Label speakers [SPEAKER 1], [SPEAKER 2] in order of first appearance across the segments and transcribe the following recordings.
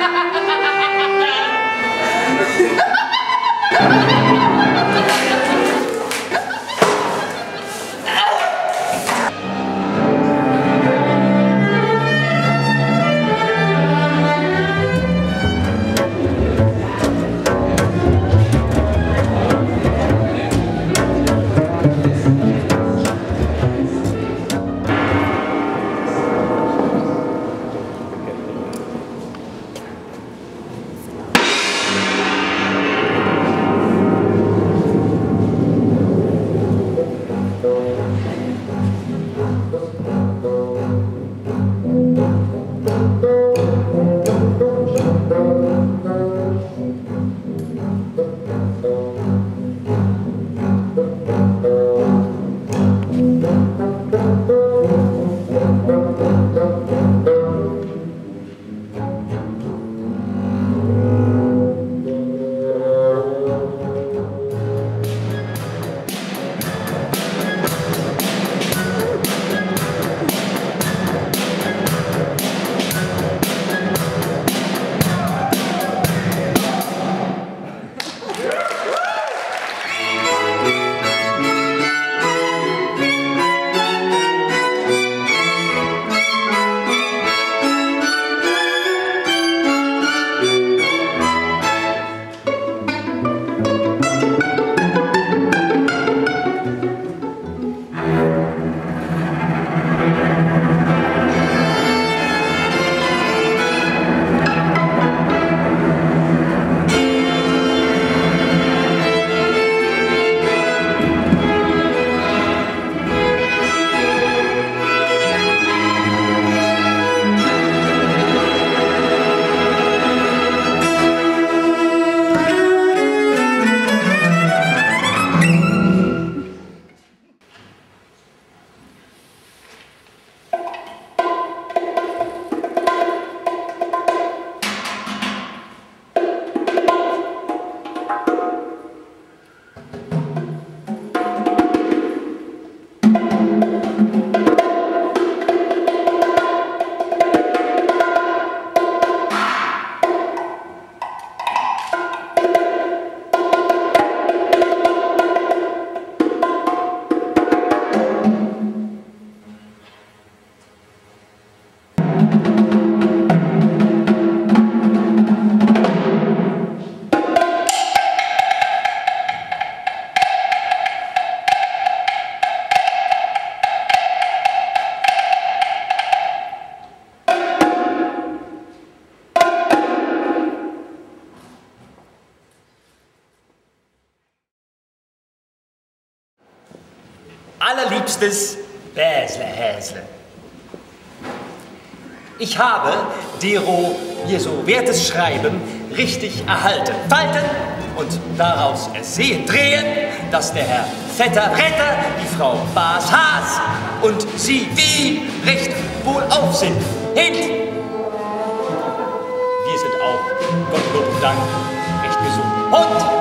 [SPEAKER 1] Allerliebstes Bäsle-Häsle. Ich habe Dero hier so wertes Schreiben richtig erhalten. Falten und daraus ersehen drehen, dass der Herr Vetter Retter, die Frau Bas Haas und sie wie recht wohlauf sind. Hint! Wir sind auch, Gottlob und Dank, recht gesund. Und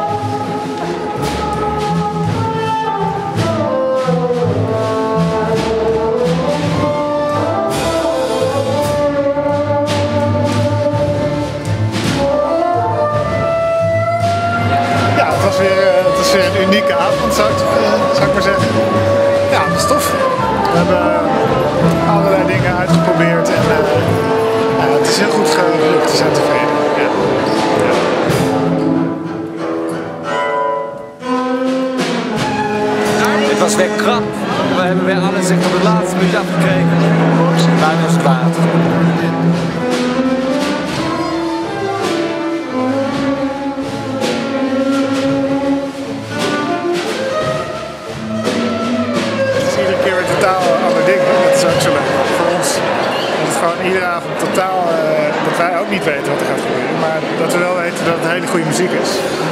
[SPEAKER 2] het is weer een unieke avond, zou ik maar zeggen. Ja, dat is tof. We hebben allerlei dingen uitgeprobeerd en het is heel goed gelukt. We zijn tevreden. Ja.
[SPEAKER 3] Het was weer krap. We hebben weer alles echt op het laatste minuut afgekregen. Maar het was kwaad.
[SPEAKER 2] Iedere avond totaal dat wij ook niet weten wat er gaat gebeuren, maar dat we wel weten dat het hele goede muziek is.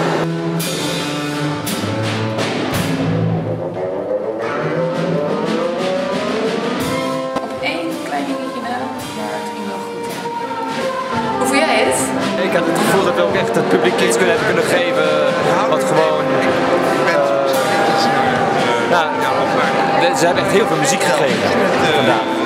[SPEAKER 4] Op één klein dingetje na, maar het ging wel goed. Hoe voel jij het?
[SPEAKER 3] Ik had het gevoel dat we ook echt het publiek iets kunnen geven, wat gewoon... ze hebben echt heel veel muziek gegeven vandaag.